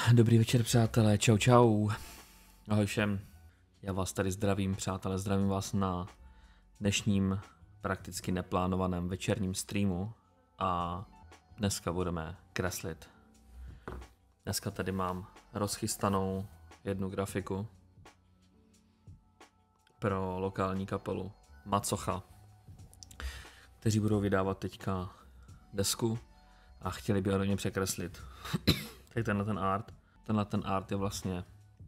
Dobrý večer, přátelé, čau čau. Ahoj všem. Já vás tady zdravím, přátelé, zdravím vás na dnešním prakticky neplánovaném večerním streamu a dneska budeme kreslit. Dneska tady mám rozchystanou jednu grafiku pro lokální kapelu Macocha, kteří budou vydávat teďka desku a chtěli by hodně překreslit. Tady tenhle ten art je vlastně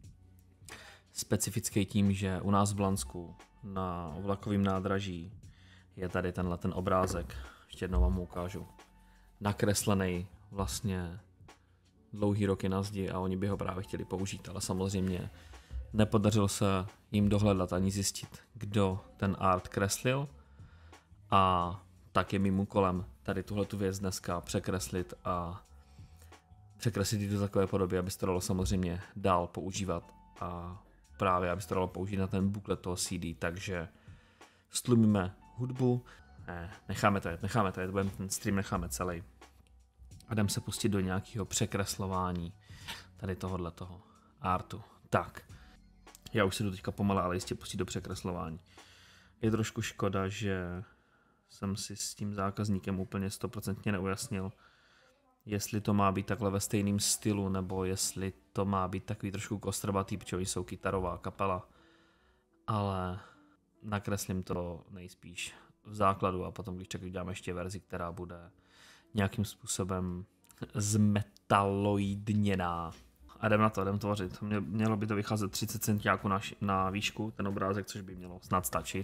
specifický tím, že u nás v Blansku na vlakovém nádraží je tady tenhle ten obrázek, ještě jednou vám ho ukážu, nakreslený vlastně dlouhý roky na zdi a oni by ho právě chtěli použít, ale samozřejmě nepodařilo se jim dohledat ani zjistit, kdo ten art kreslil, a tak je mým úkolem tady tuhletu věc dneska překreslit a překreslit ji do takové podoby, aby se to dalo samozřejmě dál používat a právě aby se to dalo použít na ten buklet toho CD, takže stlumíme hudbu, necháme to jet, ten stream necháme celý a jdem se pustit do nějakého překreslování tady tohoto artu. Tak, já už se jdu teďka pomale, ale jistě pustit do překreslování. Je trošku škoda, že jsem si s tím zákazníkem úplně 100% neujasnil, jestli to má být takhle ve stejném stylu, nebo jestli to má být takový trošku kostrbatý, protože oni jsou kytarová kapela, ale nakreslím to nejspíš v základu a potom, když tak uděláme ještě verzi, která bude nějakým způsobem zmetaloidněná. A jdem na to, jdem tvořit. Mělo by to vycházet 30 centiáků na výšku, ten obrázek, což by mělo snad stačit.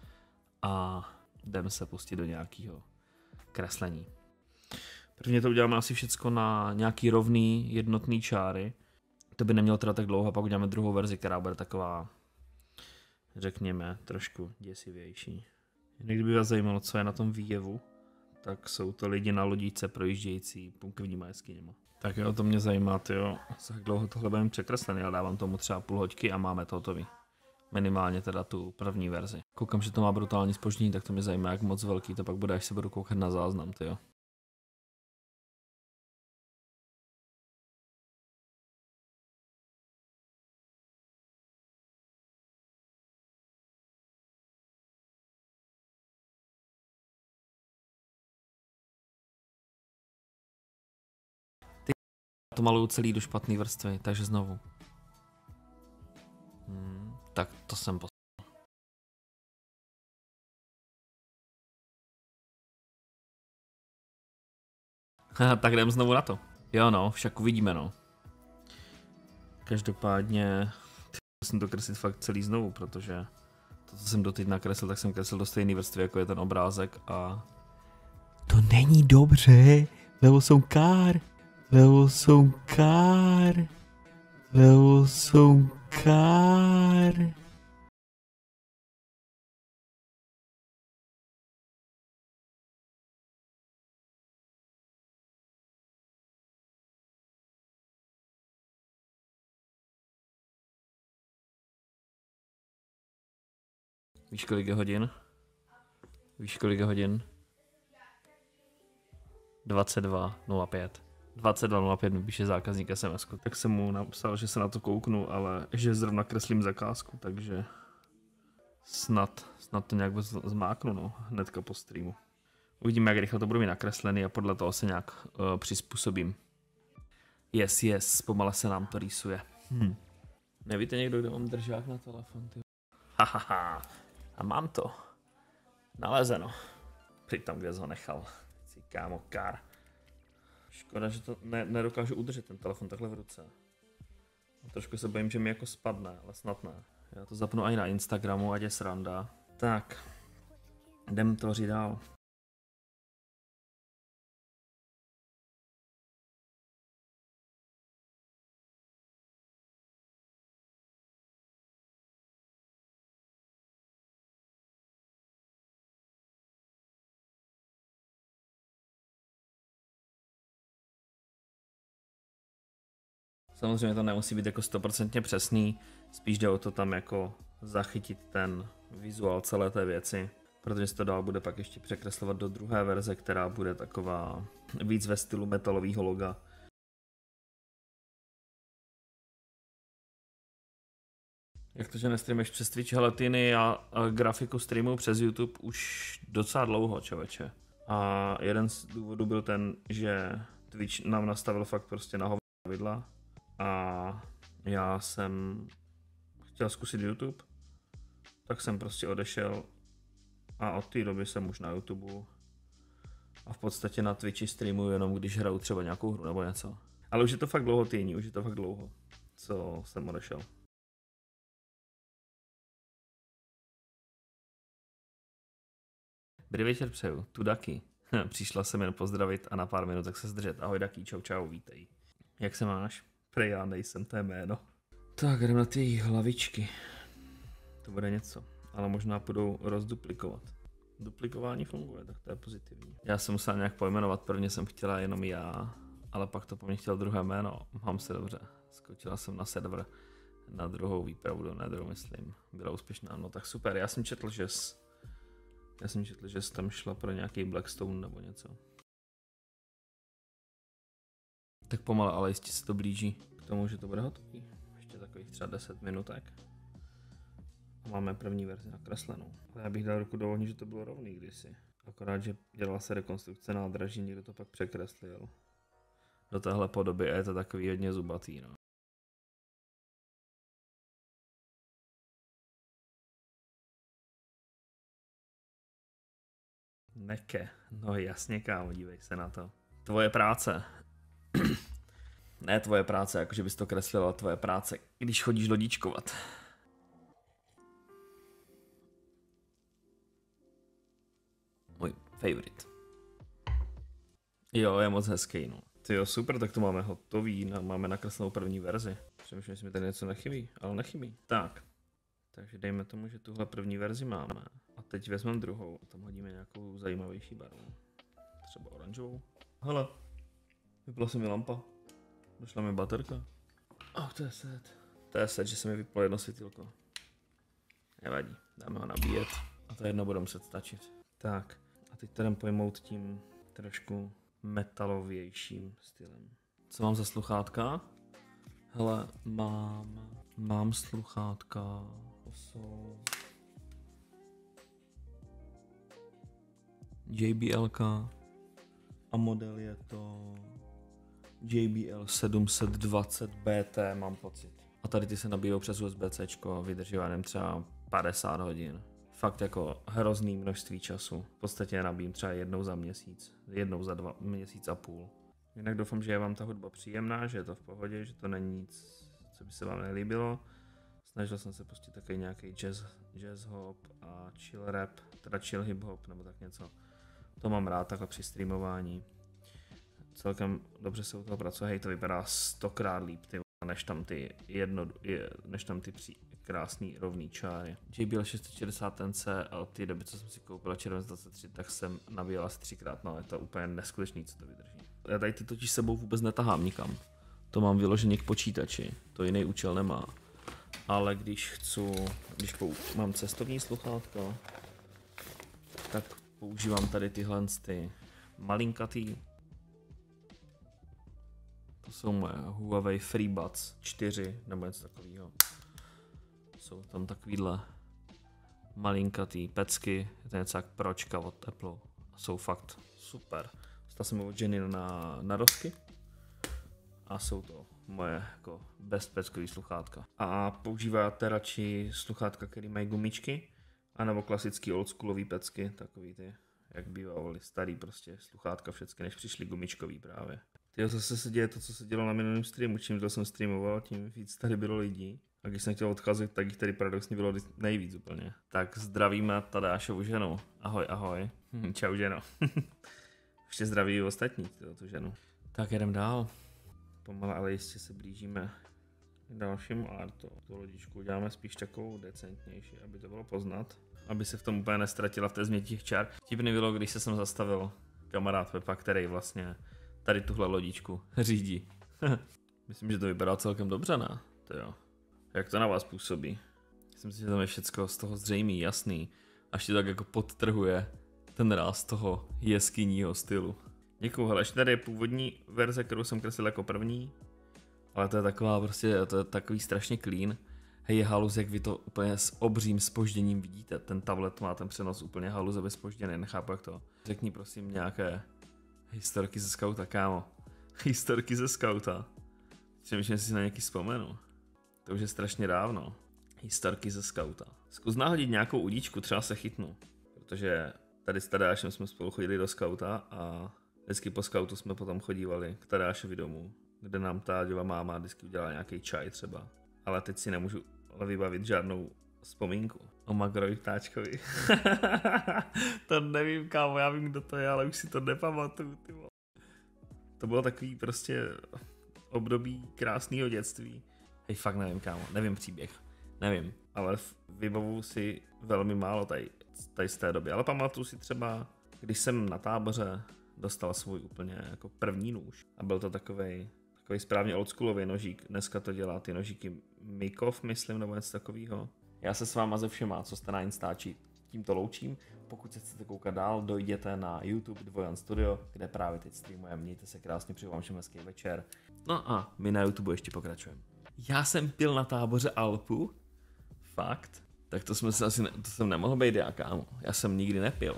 A jdem se pustit do nějakého kreslení. Prvně to uděláme asi všecko na nějaký rovný, jednotný čáry. To by nemělo trvat tak dlouho, a pak uděláme druhou verzi, která bude taková, řekněme, trošku děsivější. Kdyby vás zajímalo, co je na tom výjevu, tak jsou to lidi na lodíce projíždějící punktovníma jeskyněma. Tak jo, to mě zajímá, tyjo, jak dlouho tohle budeme překreslený, ale dávám tomu třeba půl hoďky a máme to hotový. Minimálně teda tu první verzi. Koukám, že to má brutální zpoždění, tak to mě zajímá, jak moc velký to pak bude, až se budu koukat na záznam, tyjo. To maluju celý do špatný vrstvy, takže znovu. Tak to jsem tak jdem znovu na to. Jo no, však uvidíme no. Každopádně musím to kreslit fakt celý znovu, protože to, co jsem doteď nakreslil, tak jsem kreslil do stejné vrstvy, jako je ten obrázek a... To není dobře, lebo som kár. Víš, kolik je hodin? 22:05. 22:05 mi píše zákazník SMS. Tak jsem mu napsal, že se na to kouknu, ale že zrovna kreslím zakázku, takže snad to nějak zmáknu, no, hnedka po streamu. Uvidíme, jak rychle to budu mít nakreslený a podle toho se nějak přizpůsobím. Yes, pomale se nám to rýsuje. Nevíte někdo, kdo mám držák na telefon, ty? Hahaha. A mám to. Nalezeno. Přitom, kde jsi ho nechal. Si kámo, kár. Škoda, že to nedokážu udržet ten telefon takhle v ruce. A trošku se bojím, že mi jako spadne, ale snad ne. Já to zapnu i na Instagramu, ať je sranda. Tak. Jdem tvořit dál. Samozřejmě to nemusí být jako 100% přesný, spíš jde o to tam jako zachytit ten vizuál celé té věci, protože se to dál bude pak ještě překreslovat do druhé verze, která bude taková víc ve stylu metalového loga. Jak to, že nestreamuješ přes Twitch? Hele, Tiny, já grafiku streamuju přes YouTube už docela dlouho, člověče. A jeden z důvodů byl ten, že Twitch nám nastavil fakt prostě na vidla. A já jsem chtěl zkusit YouTube, tak jsem prostě odešel a od té doby jsem už na YouTube. A v podstatě na Twitchi streamuju jenom, když hraju třeba nějakou hru nebo něco. Ale už je to fakt dlouho, Tiny, už je to fakt dlouho, co jsem odešel. Dobrý večer přeju, tu Daky. Přišla jsem jen pozdravit a na pár minut tak se zdržet. Ahoj Daky, čau čau, vítej. Jak se máš? Prej já nejsem, to je jméno. Tak, jdem na ty hlavičky. To bude něco, ale možná půjdou rozduplikovat. Duplikování funguje, tak to je pozitivní. Já jsem musel nějak pojmenovat, prvně jsem chtěla jenom já, ale pak to po mně chtěl druhé jméno. Mám se dobře, skočila jsem na server na druhou výpravu do Netheru, myslím. Byla úspěšná, no tak super, já jsem četl, že jsi tam šla pro nějaký Blackstone nebo něco. Tak pomalu, ale jistě se to blíží k tomu, že to bude hotový. Ještě takových třeba 10 minutek. A máme první verzi nakreslenou. Ale já bych dal ruku do ohně, že to bylo rovný kdysi. Akorát, že dělala se rekonstrukce nádraží, někdo to pak překreslil do téhle podoby a je to takový hodně zubatý, no. Neke, no jasně kámo, dívej se na to. Tvoje práce. Ne tvoje práce, jakože bys to kreslila, tvoje práce, když chodíš lodičkovat. Můj favorite. Jo, je moc hezký, no. Tyjo, super, tak to máme hotový, máme nakreslenou první verzi. Přemýšlím, jestli mi tady něco nechybí, ale nechybí. Tak, takže dejme tomu, že tuhle první verzi máme. A teď vezmeme druhou a tam hodíme nějakou zajímavější barvu. Třeba oranžovou. Hele, vypla se mi lampa. Došla mi baterka. To je set. To je set, že se mi vyplo jedno světýlko. Nevadí, dáme ho nabíjet. A to jedno bude muset stačit. Tak, a teď to jdem pojmout tím trošku metalovějším stylem. Co mám za sluchátka? Hele, mám sluchátka. To jsou JBLka a model je to JBL 720 BT, mám pocit. A tady ty se nabíjou přes USB-C a vydrží vám třeba 50 hodin. Fakt jako hrozný množství času. V podstatě nabíjím třeba jednou za měsíc, jednou za 2 měsíce a půl. Jinak doufám, že je vám ta hudba příjemná, že je to v pohodě, že to není nic, co by se vám nelíbilo. Snažil jsem se pustit takový nějaký jazz hop a chill rap, teda chill hip hop nebo tak něco. To mám rád takhle při streamování. Celkem dobře se u toho pracuje, hej, to vypadá 100krát líp, ty, než tam ty krásný rovný čáry. JBL 660 NC a od té doby, co jsem si koupil červenec 23, tak jsem nabíjel asi 3krát, no je to úplně neskutečný, co to vydrží. Já tady ty totiž sebou vůbec netahám nikam. To mám vyloženě k počítači, to jiný účel nemá. Ale když mám cestovní sluchátka, tak používám tady tyhle ty malinkatý. To jsou moje Huawei FreeBuds 4 nebo něco takového. Jsou tam takovýhle malinkatý pecky, je to něco jak Pročka od Apple. Jsou fakt super. Dostal jsem od Jenny na rozky a jsou to moje jako bezpeckový sluchátka. A používáte radši sluchátka, který mají gumičky, anebo klasický oldschoolový pecky, takový ty, jak bývaly starý prostě sluchátka všechny, než přišly gumičkový právě. Tyjo, zase se děje to, co se dělo na minulém streamu, čím to jsem streamoval, tím víc tady bylo lidí. A když jsem chtěl odcházet, tak jich tady paradoxně bylo nejvíc úplně. Tak zdravíme Tadášovu ženu. Ahoj, ahoj. Čau ženo. Ještě zdraví ostatní, tu ženu. Tak jedem dál. Pomalu, ale jistě se blížíme k dalšímu artu. Tu lodičku uděláme spíš takovou decentnější, aby to bylo poznat. Aby se v tom úplně nestratila v té změti těch čár. Vtipný bylo, když se sem zastavil kamarád Pepa, který vlastně tady tuhle lodičku řídí. Myslím, že to vypadá celkem dobře, ne? To jo. Jak to na vás působí? Myslím si, že tam je všecko z toho zřejmý, jasný. Až ti tak jako podtrhuje ten ráz toho jeskyního stylu. Děkuju, hele, ještě tady je původní verze, kterou jsem kreslil jako první. Ale to je taková prostě, to je takový strašně clean. Hej, je halus, jak vy to úplně s obřím zpožděním vidíte. Ten tablet má ten přenos úplně haluzově zpožděný, nechápu jak to. Řekni prosím nějaké historky ze skauta, kámo. Historky ze skauta. Přemýšlím, si na nějaký vzpomenu. To už je strašně dávno. Historky ze skauta. Zkus nahodit nějakou udíčku, třeba se chytnu. Protože tady s Tadeášem jsme spolu chodili do skauta a vždycky po skautu jsme potom chodívali k Tadeášovi domů, kde nám ta děva máma vždycky udělala nějaký čaj třeba. Ale teď si nemůžu vybavit žádnou vzpomínku o Magrovi ptáčkovi. To nevím, kámo, já vím, kdo to je, ale už si to nepamatuju, ty vole. To bylo takový prostě období krásného dětství. Hej, fakt nevím, kámo, nevím příběh, nevím, ale vybavuju si velmi málo tady z té doby, ale pamatuju si třeba, když jsem na táboře dostal svůj úplně jako první nůž a byl to takový správně oldschoolový nožík, dneska to dělá ty nožíky Mikov, myslím, nebo něco takového. Já se s váma ze všema, co jste na Instači, tímto loučím. Pokud se chcete koukat dál, dojděte na YouTube Dvojan Studio, kde právě teď streamujeme. Mějte se krásně, přeju vám všem hezký večer. No a my na YouTube ještě pokračujeme. Já jsem pil na táboře Alpu. Fakt? Tak to jsem nemohl být já, kámo. Já jsem nikdy nepil.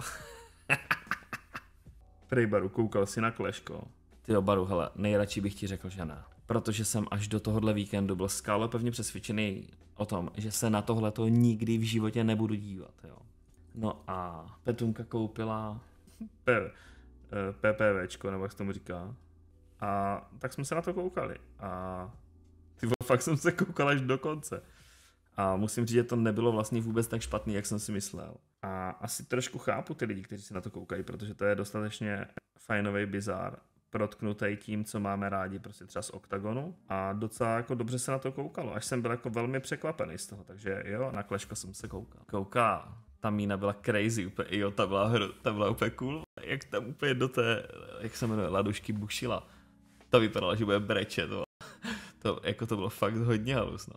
Prej Baru, koukal si na Kleško. Tyjo Baru, hele, nejradši bych ti řekl, že ne. Protože jsem až do tohohle víkendu byl skálopevně přesvědčený o tom, že se na tohleto nikdy v životě nebudu dívat, jo. No a Petunka koupila PPVčko, nebo jak se tomu říká. A tak jsme se na to koukali. A ty fakt jsem se koukal až do konce. A musím říct, že to nebylo vlastně vůbec tak špatný, jak jsem si myslel. A asi trošku chápu ty lidi, kteří se na to koukají, protože to je dostatečně fajnový bizár, protknutý tím, co máme rádi prostě třeba z Oktagonu. A docela jako dobře se na to koukalo, až jsem byl jako velmi překvapený z toho, takže jo, na Kleško jsem se koukal. Ta mína byla crazy, úplně, jo, ta byla úplně cool, jak tam úplně do té, jak se jmenuje, ladušky bušila. To vypadalo, že bude brečet, to bylo fakt hodně halus, no.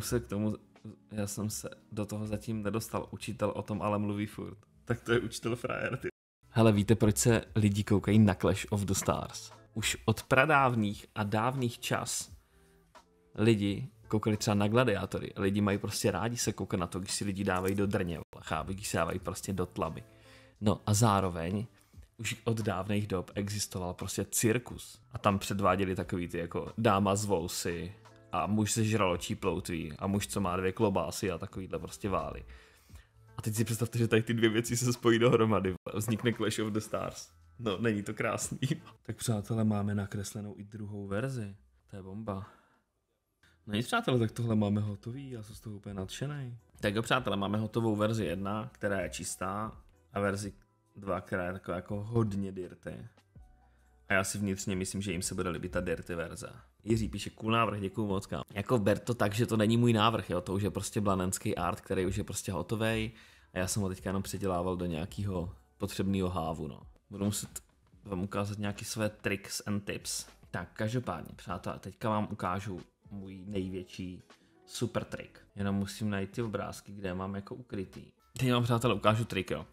Já jsem se do toho zatím nedostal, učitel o tom ale mluví furt. Tak to je učitel frajer, ty. Hele, víte, proč se lidi koukají na Clash of the Stars? Už od pradávných a dávných čas lidi koukali třeba na gladiátory. Lidi mají prostě rádi se koukat na to, když si lidi dávají do drně, chápu, když se dávají prostě do tlaby. No a zároveň už od dávných dob existoval prostě cirkus. A tam předváděli takový ty jako dáma z vousy a muž se žraločí ploutví a muž, co má 2 klobásy a takovýhle prostě vály. A teď si představte, že tady ty 2 věci se spojí dohromady. Vznikne Clash of the Stars. No, není to krásný. Tak přátelé, máme nakreslenou i druhou verzi. To je bomba. No nic přátelé, tak tohle máme hotový, já jsem z toho úplně nadšenej. Tak jo přátelé, máme hotovou verzi 1, která je čistá, a verzi 2, která je taková jako hodně dirty. A já si vnitřně myslím, že jim se bude líbit ta dirty verze. Jiří píše, cool návrh, děkuju moc, kámo. Jako ber to tak, že to není můj návrh, jo, to už je prostě blanenský art, který už je prostě hotovej a já jsem ho teďka jenom předělával do nějakého potřebného hávu, no. Budu muset vám ukázat nějaký své tricks and tips. Tak každopádně, přátelé, teďka vám ukážu můj největší super trik. Jenom musím najít ty obrázky, kde mám jako ukrytý. Teď vám, přátelé, ukážu trik, jo.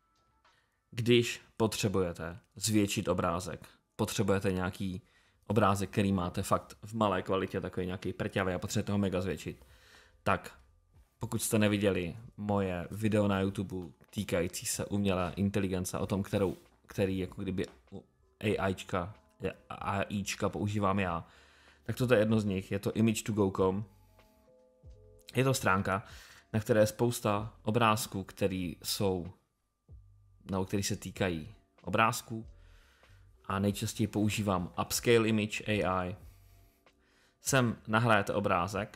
Když potřebujete zvětšit obrázek, potřebujete nějaký obrázek, který máte fakt v malé kvalitě, takový nějaký prťavý a potřebujete ho mega zvětšit, tak pokud jste neviděli moje video na YouTube týkající se umělé inteligence, o tom, který jako kdyby AIčka používám já, tak toto je jedno z nich, je to image2go.com. Je to stránka, na které je spousta obrázků, který se týkají obrázků a nejčastěji používám Upscale Image AI. Sem nahrajete obrázek.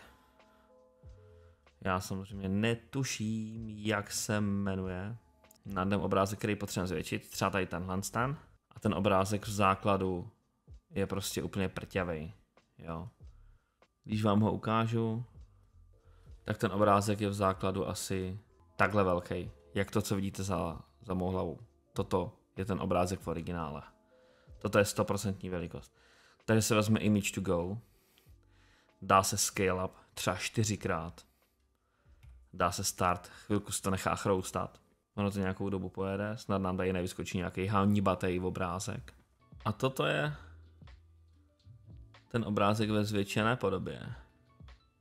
Já samozřejmě netuším, jak se jmenuje. Nadem obrázek, který potřebujeme zvětšit, třeba tady tenhle stan. A ten obrázek v základu je prostě úplně prťavej. Jo. Když vám ho ukážu, tak ten obrázek je v základu asi takhle velký, jak to, co vidíte za mou hlavu. Toto je ten obrázek v originále. Toto je 100% velikost. Tady se vezme image to go, dá se scale up třeba 4krát, dá se start, chvilku se to nechá chroustat, ono to nějakou dobu pojede, snad nám tady nevyskočí nějaký hanibatej obrázek. A toto je ten obrázek ve zvětšené podobě.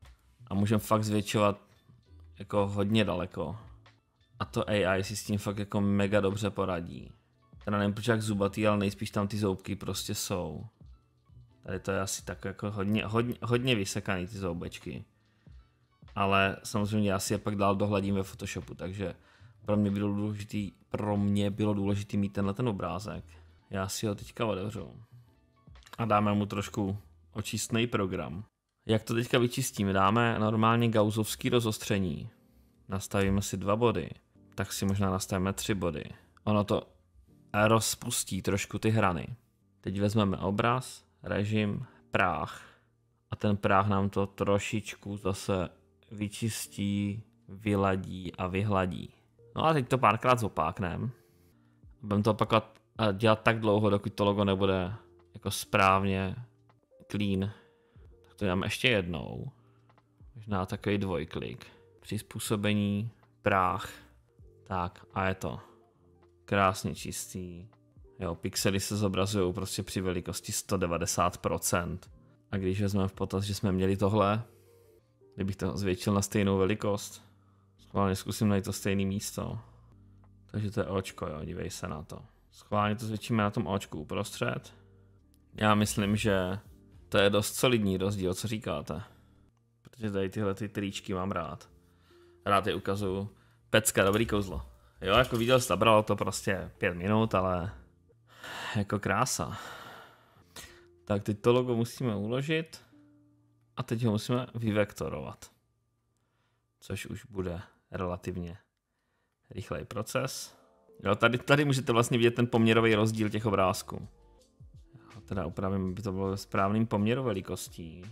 A můžeme fakt zvětšovat jako hodně daleko. A to AI si s tím fakt jako mega dobře poradí. Teda nevím proč jak zubatý, ale nejspíš tam ty zoubky prostě jsou. Tady to je asi tak jako hodně vysekaný ty zoubečky. Ale samozřejmě já si je pak dál dohladím ve Photoshopu, takže pro mě bylo důležitý mít ten obrázek. Já si ho teďka otevřu. A dáme mu trošku očistný program. Jak to teďka vyčistíme? Dáme normálně gaussovský rozostření. Nastavíme si 2 body. Tak si možná nastavíme 3 body. Ono to rozpustí trošku ty hrany. Teď vezmeme obraz, režim, práh. A ten práh nám to trošičku zase vyčistí, vyladí a vyhladí. No a teď to párkrát zopáknem. Budeme to opakovat a dělat tak dlouho, dokud to logo nebude jako správně clean. Tak to děláme ještě jednou. Možná takový dvojklik. Přizpůsobení, práh. Tak a je to krásně čistý. Jo, pixely se zobrazují prostě při velikosti 190%. A když vezmeme v potaz, že jsme měli tohle, kdybych to zvětšil na stejnou velikost, schválně zkusím najít to stejné místo. Takže to je očko, jo, dívej se na to. Schválně to zvětšíme na tom očku uprostřed. Já myslím, že to je dost solidní rozdíl, co říkáte. Protože tady tyhle ty tričky mám rád. Rád je ukazuju. Pecka, dobrý kouzlo. Jo, jako viděl jsi, zabralo to prostě 5 minut, ale jako krása. Tak teď to logo musíme uložit a teď ho musíme vyvektorovat. Což už bude relativně rychlej proces. Jo, tady můžete vlastně vidět ten poměrový rozdíl těch obrázků. Já teda upravím, aby to bylo ve správným poměru velikostí.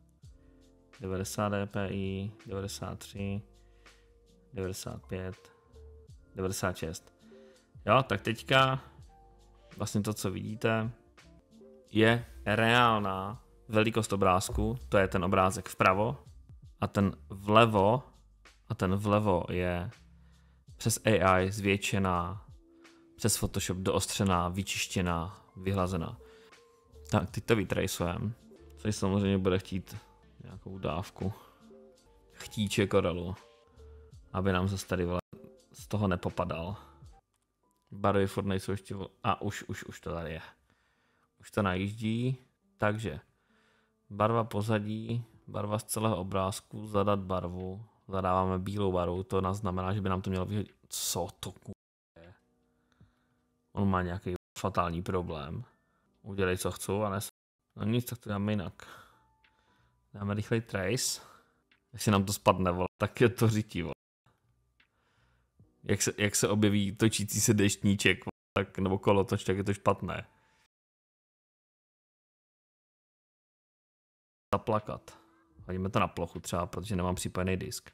90 dpi, 93, 95, 96. Jo, tak teďka vlastně to, co vidíte, je reálná velikost obrázku, to je ten obrázek vpravo a ten vlevo je přes AI zvětšená, přes Photoshop doostřená, vyčištěná, vyhlazená. Tak, teď to vytracujeme, což samozřejmě bude chtít nějakou dávku chtíče korelu, aby nám zase tady z toho nepopadal. Barvy furt nejsou ještě... A už to tady je. Už to najíždí, takže barva pozadí, barva z celého obrázku, zadat barvu, zadáváme bílou barvu, to znamená, že by nám to mělo vyhodit. Co to je? On má nějaký fatální problém. Udělej, co chci, a ne... No nic, tak to dáme jinak. Dáme rychlej trace. Jestli nám to spadne, vole, tak je to řití, vole. Jak se objeví točící se deštníček, vole, tak, nebo kolotoč, tak je to špatné. Zaplakat. Hodíme to na plochu třeba, protože nemám připojený disk.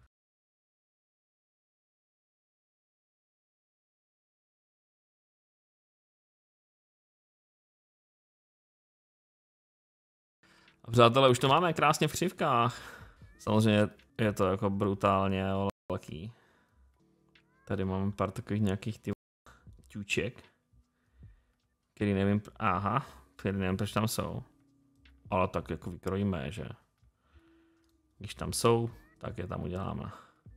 A přátelé, už to máme krásně v křivkách. Samozřejmě je to jako brutálně velký. Tady máme pár takových nějakých ťůček, který nevím, který nevím, proč tam jsou. Ale tak jako vykrojíme, že když tam jsou, tak je tam uděláme.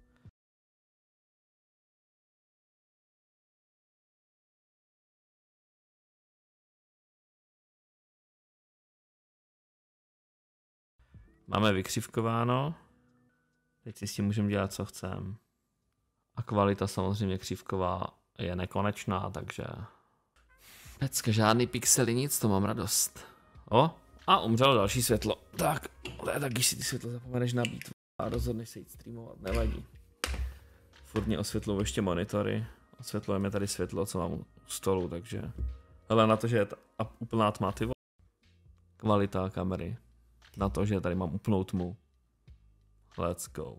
Máme vykřivkováno. Teď si s tím můžeme dělat, co chceme. A kvalita samozřejmě křivková je nekonečná, takže... Pecka, žádný pixely, nic, to mám radost. A umřelo další světlo. Tak, ale tak když si ty světlo zapomeneš nabít a rozhodneš se jít streamovat, nevadí. Furt mě osvětlují ještě monitory. Osvětlujeme tady světlo, co mám u stolu, takže... Ale na to, že je úplná tma, ty kvalita kamery. Na to, že tady mám úplnou tmu. Let's go.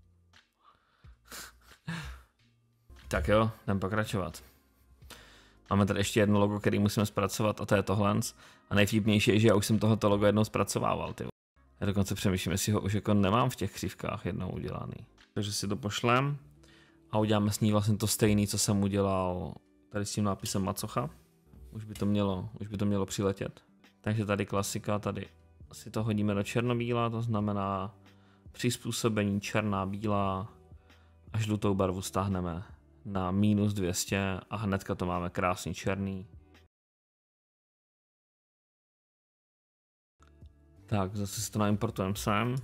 Tak jo, jdem pokračovat. Máme tady ještě jedno logo, který musíme zpracovat, a to je tohle. A nejvtipnější je, že já už jsem tohoto logo jednou zpracovával, ty. Já dokonce přemýšlím, jestli ho už jako nemám v těch křivkách jednou udělaný. Takže si to pošlem a uděláme s ní vlastně to stejný, co jsem udělal tady s tím nápisem Macocha. Už by to mělo přiletět. Takže tady klasika, tady si to hodíme do černobíla, to znamená přizpůsobení černá, bílá a žlutou barvu stáhneme na -200 a hnedka to máme krásný černý. Tak, zase si to naimportujeme sem.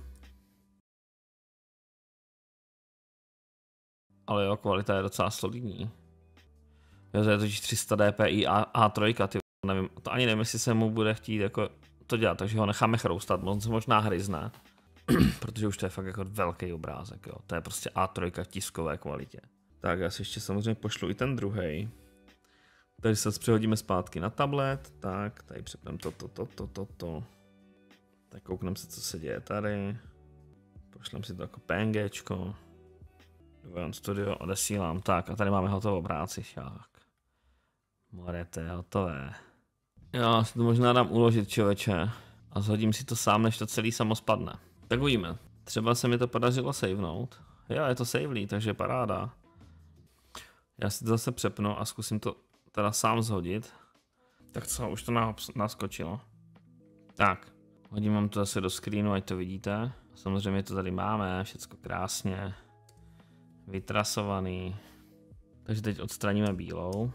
Ale jo, kvalita je docela solidní. Jo, to je totiž 300 dpi a A3, ty nevím, to ani nevím, jestli se mu bude chtít jako to dělat, takže ho necháme chroustat, on se možná hryzne. Protože už to je fakt jako velký obrázek, jo. To je prostě A3 v tiskové kvalitě. Tak já si ještě samozřejmě pošlu i ten druhý. Tady se přehodíme zpátky na tablet, tak tady přepneme to. Tak koukneme se, co se děje tady. Pošlem si to jako PNGčko. Dovojen Studio, odesílám. Tak a tady máme hotovou práci, šák. More, to je hotové. Já si to možná dám uložit, člověče. A zhodím si to sám, než to celý samo spadne. Tak uvidíme. Třeba se mi to podařilo savenout. Jo, je to savelý, takže paráda. Já si to zase přepnu a zkusím to teda sám zhodit. Tak co, už to naskočilo. Tak, hodím vám to zase do screenu, ať to vidíte. Samozřejmě to tady máme, všecko krásně. Vytrasovaný. Takže teď odstraníme bílou.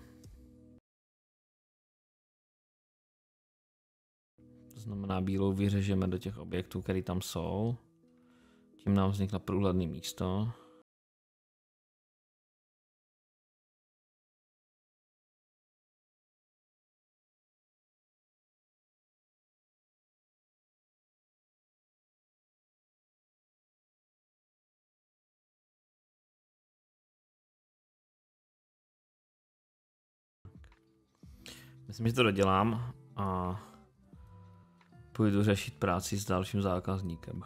To znamená, bílou vyřežeme do těch objektů, které tam jsou. Tím nám vznikne průhledné místo. Myslím, že to dodělám a půjdu řešit práci s dalším zákazníkem.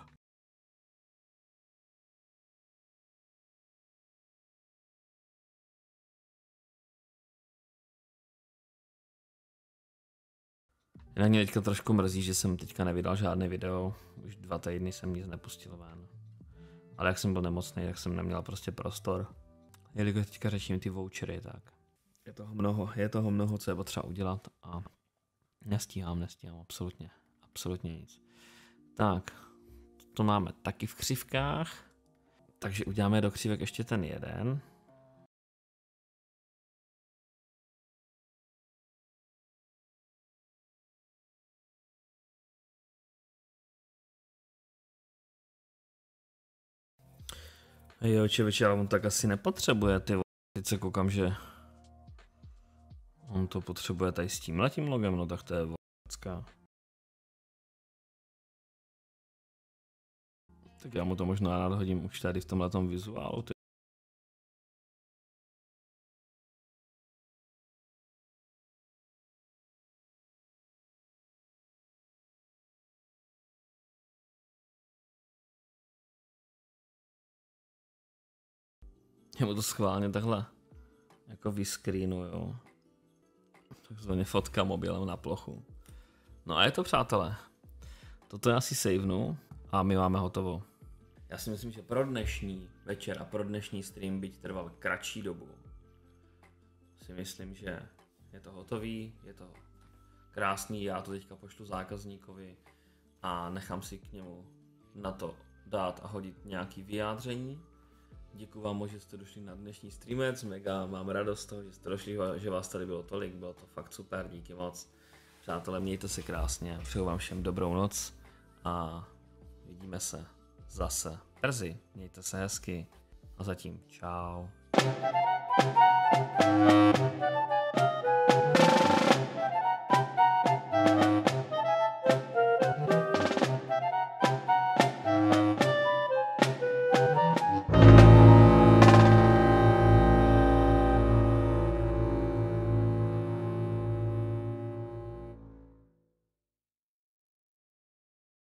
Jinak mě teďka trošku mrzí, že jsem teďka nevydal žádné video. Už 2 týdny jsem nic nepustil ven. Ale jak jsem byl nemocný, tak jsem neměl prostě prostor. Jelikož teďka řeším ty vouchery, tak je toho mnoho, co je potřeba udělat a nestíhám absolutně nic. Tak, to máme taky v křivkách, takže uděláme do křivek ještě ten jeden. Jo, čeveče, ale on tak asi nepotřebuje, ty vole. Teď se koukám, že on to potřebuje tady s tímhletím logem, no tak to je volacká. Tak já mu to možná nadhodím už tady v tomhletom vizuálu, ty. Já mu to schválně takhle jako vyscreenuju. Takzvaně fotka mobilem na plochu. No a je to, přátelé. Toto já si savenu a my máme hotovo. Já si myslím, že pro dnešní večer a pro dnešní stream, byť trval kratší dobu, si myslím, že je to hotový, je to krásný, já to teďka pošlu zákazníkovi a nechám si k němu na to dát a hodit nějaký vyjádření. Děkuji vám moc, že jste došli na dnešní streamec, mega mám radost z toho, že jste došli, že vás tady bylo tolik, bylo to fakt super, díky moc. Přátelé, mějte se krásně, přeju vám všem dobrou noc a vidíme se zase brzy, mějte se hezky a zatím čau.